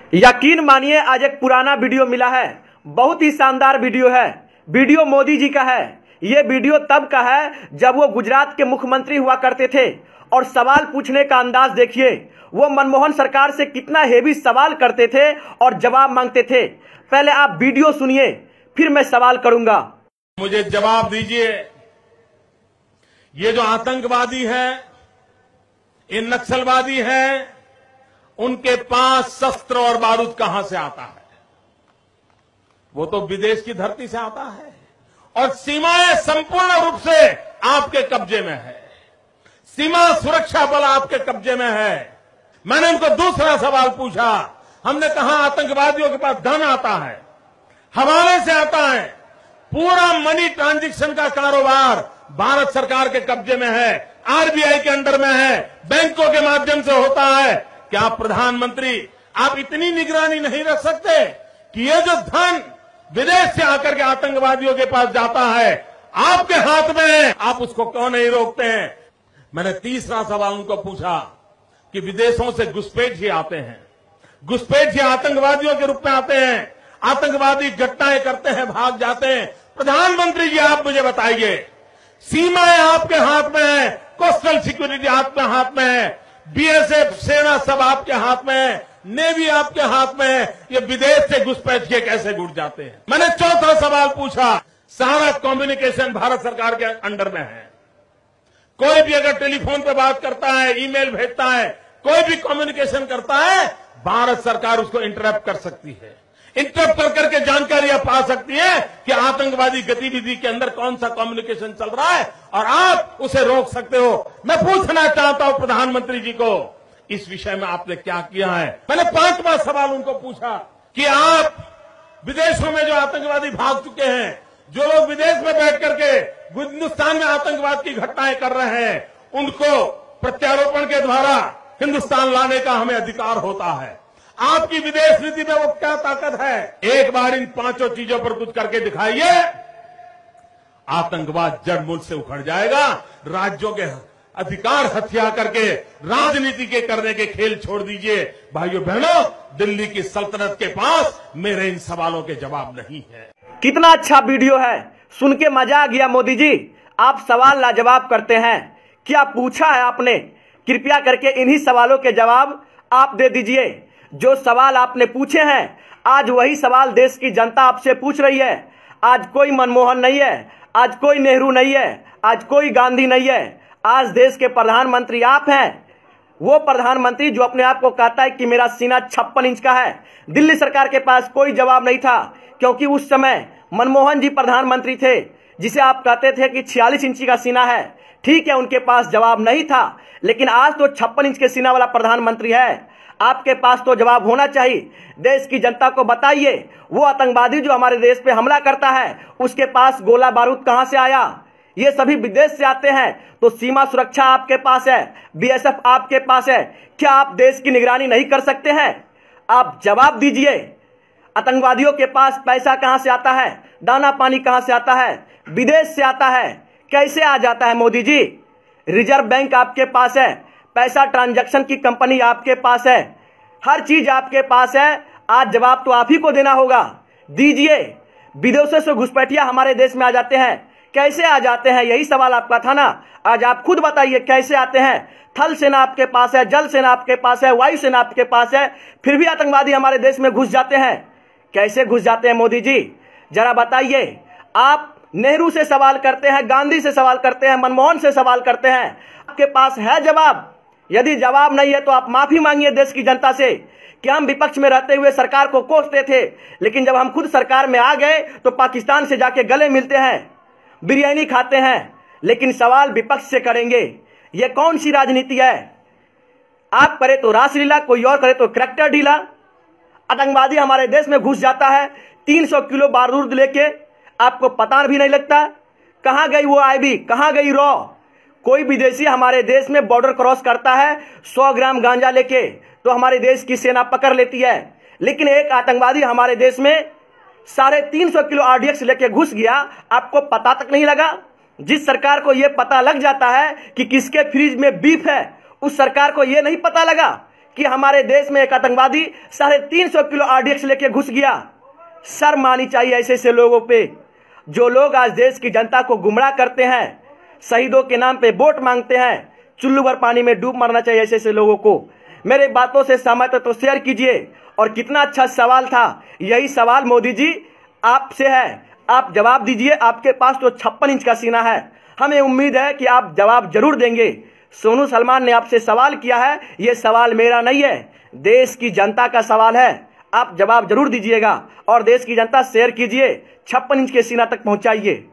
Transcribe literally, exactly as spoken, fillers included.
यकीन मानिए आज एक पुराना वीडियो मिला है, बहुत ही शानदार वीडियो है। वीडियो मोदी जी का है। ये वीडियो तब का है जब वो गुजरात के मुख्यमंत्री हुआ करते थे और सवाल पूछने का अंदाज देखिए, वो मनमोहन सरकार से कितना हेवी सवाल करते थे और जवाब मांगते थे। पहले आप वीडियो सुनिए, फिर मैं सवाल करूंगा। मुझे जवाब दीजिए, ये जो आतंकवादी है, ये नक्सलवादी है, उनके पास शस्त्र और बारूद कहां से आता है? वो तो विदेश की धरती से आता है और सीमाएं संपूर्ण रूप से आपके कब्जे में है। सीमा सुरक्षा बल आपके कब्जे में है। मैंने उनको दूसरा सवाल पूछा, हमने कहा आतंकवादियों के पास धन आता है, हवाले से आता है, पूरा मनी ट्रांजैक्शन का कारोबार भारत सरकार के कब्जे में है, आरबीआई के अंडर में है, बैंकों के माध्यम से होता है। क्या प्रधानमंत्री आप इतनी निगरानी नहीं रख सकते कि ये जो धन विदेश से आकर के आतंकवादियों के पास जाता है आपके हाथ में है, आप उसको क्यों नहीं रोकते हैं? मैंने तीसरा सवाल उनको पूछा कि विदेशों से घुसपैठिए आते हैं, घुसपैठिए आतंकवादियों के रूप में आते हैं, आतंकवादी घटनाएं करते हैं, भाग जाते हैं। प्रधानमंत्री जी आप मुझे बताइए, सीमाएं आपके हाथ में है, कोस्टल सिक्योरिटी आपके हाथ में है, बीएसएफ सेना सब आपके हाथ में है, नेवी आपके हाथ में है, ये विदेश से घुसपैठ के कैसे घुस जाते हैं? मैंने चौथा सवाल पूछा, सारा कम्युनिकेशन भारत सरकार के अंडर में है। कोई भी अगर टेलीफोन पे बात करता है, ईमेल भेजता है, कोई भी कम्युनिकेशन करता है, भारत सरकार उसको इंटरप्ट कर सकती है। इंटरप्ट कर करके जानकारियां पा सकती है कि आतंकवादी गतिविधि के अंदर कौन सा कम्युनिकेशन चल रहा है और आप उसे रोक सकते हो। मैं पूछना चाहता हूं प्रधानमंत्री जी को, इस विषय में आपने क्या किया है? मैंने पांचवा सवाल उनको पूछा कि आप विदेशों में जो आतंकवादी भाग चुके हैं, जो लोग विदेश में बैठ करके हिंदुस्तान में आतंकवाद की घटनाएं कर रहे हैं, उनको प्रत्यारोपण के द्वारा हिंदुस्तान लाने का हमें अधिकार होता है। आपकी विदेश नीति में वो क्या ताकत है? एक बार इन पांचों चीजों पर कुछ करके दिखाइए, आतंकवाद जड़ मूल से उखड़ जाएगा। राज्यों के अधिकार हथिया करके राजनीति के करने के खेल छोड़ दीजिए। भाइयों बहनों, दिल्ली की सल्तनत के पास मेरे इन सवालों के जवाब नहीं है। कितना अच्छा वीडियो है, सुन के मजा आ गया। मोदी जी आप सवाल लाजवाब करते हैं, क्या पूछा है आपने? कृपया करके इन्हीं सवालों के जवाब आप दे दीजिए। जो सवाल आपने पूछे हैं, आज वही सवाल देश की जनता आपसे पूछ रही है। आज कोई मनमोहन नहीं है, आज कोई नेहरू नहीं है, आज कोई गांधी नहीं है, आज देश के प्रधानमंत्री आप हैं। वो प्रधानमंत्री जो अपने आप को कहता है कि मेरा सीना छप्पन इंच का है। दिल्ली सरकार के पास कोई जवाब नहीं था, क्योंकि उस समय मनमोहन जी प्रधानमंत्री थे, जिसे आप कहते थे कि छियालीस इंची का सीना है। ठीक है, उनके पास जवाब नहीं था, लेकिन आज तो छप्पन इंच के सीना वाला प्रधानमंत्री है। आपके पास तो जवाब होना चाहिए। देश की जनता को बताइए, वो आतंकवादी जो हमारे देश पे हमला करता है, उसके पास गोला बारूद कहां से आया? ये सभी विदेश से आते हैं। तो सीमा सुरक्षा आपके पास है, बीएसएफ आपके पास है, क्या आप देश की निगरानी नहीं कर सकते हैं? आप जवाब दीजिए। आतंकवादियों के पास पैसा कहां से आता है, दाना पानी कहां से आता है? विदेश से आता है। कैसे आ जाता है मोदी जी? रिजर्व बैंक आपके पास है, पैसा ट्रांजैक्शन की कंपनी आपके पास है, हर चीज आपके पास है। आज जवाब तो आप ही को देना होगा, दीजिए। विदेशों से घुसपैठिया हमारे देश में आ जाते हैं, कैसे आ जाते हैं? यही सवाल आपका था ना। आज आप खुद बताइए कैसे आते हैं। थल सेना आपके पास है, जल सेना आपके पास है, वायु सेना आपके पास है, फिर भी आतंकवादी हमारे देश में घुस जाते हैं। कैसे घुस जाते हैं मोदी जी, जरा बताइए। आप नेहरू से सवाल करते हैं, गांधी से सवाल करते हैं, मनमोहन से सवाल करते हैं, आपके पास है जवाब? यदि जवाब नहीं है तो आप माफी मांगिए देश की जनता से कि हम विपक्ष में रहते हुए सरकार को कोसते थे, लेकिन जब हम खुद सरकार में आ गए तो पाकिस्तान से जाके गले मिलते हैं, बिरयानी खाते हैं, लेकिन सवाल विपक्ष से करेंगे। यह कौन सी राजनीति है? आप करे तो रासलीला, कोई और करे तो करैक्टर ढीला। आतंकवादी हमारे देश में घुस जाता है तीन सौ किलो बारूद लेके, आपको पता भी नहीं लगता कहां गई वो आईबी, कहां गई रॉ। कोई विदेशी हमारे देश में बॉर्डर क्रॉस करता है सौ ग्राम गांजा लेके, तो हमारे देश की सेना पकड़ लेती है, लेकिन एक आतंकवादी हमारे देश में साढ़े तीन सौ किलो आरडीएक्स लेके घुस गया, आपको पता तक नहीं लगा। जिस सरकार को यह पता लग जाता है कि किसके फ्रिज में बीफ है, उस सरकार को यह नहीं पता लगा कि हमारे देश में एक आतंकवादी साढ़े तीन सौ किलो आरडीएक्स लेके घुस गया। शर्म आनी चाहिए ऐसे ऐसे लोगों पे, जो लोग आज देश की जनता को गुमराह करते हैं, शहीदों के नाम पे वोट मांगते हैं। चुल्लू भर पानी में डूब मरना चाहिए ऐसे ऐसे लोगों को। मेरे बातों से सहमत है तो शेयर कीजिए। और कितना अच्छा सवाल था, यही सवाल मोदी जी आपसे है, आप जवाब दीजिए। आपके पास तो छप्पन इंच का सीना है, हमें उम्मीद है कि आप जवाब जरूर देंगे। सोनू सलमान ने आपसे सवाल किया है, यह सवाल मेरा नहीं है, देश की जनता का सवाल है। आप जवाब जरूर दीजिएगा और देश की जनता शेयर कीजिए, छप्पन इंच के सीना तक पहुंचाइए।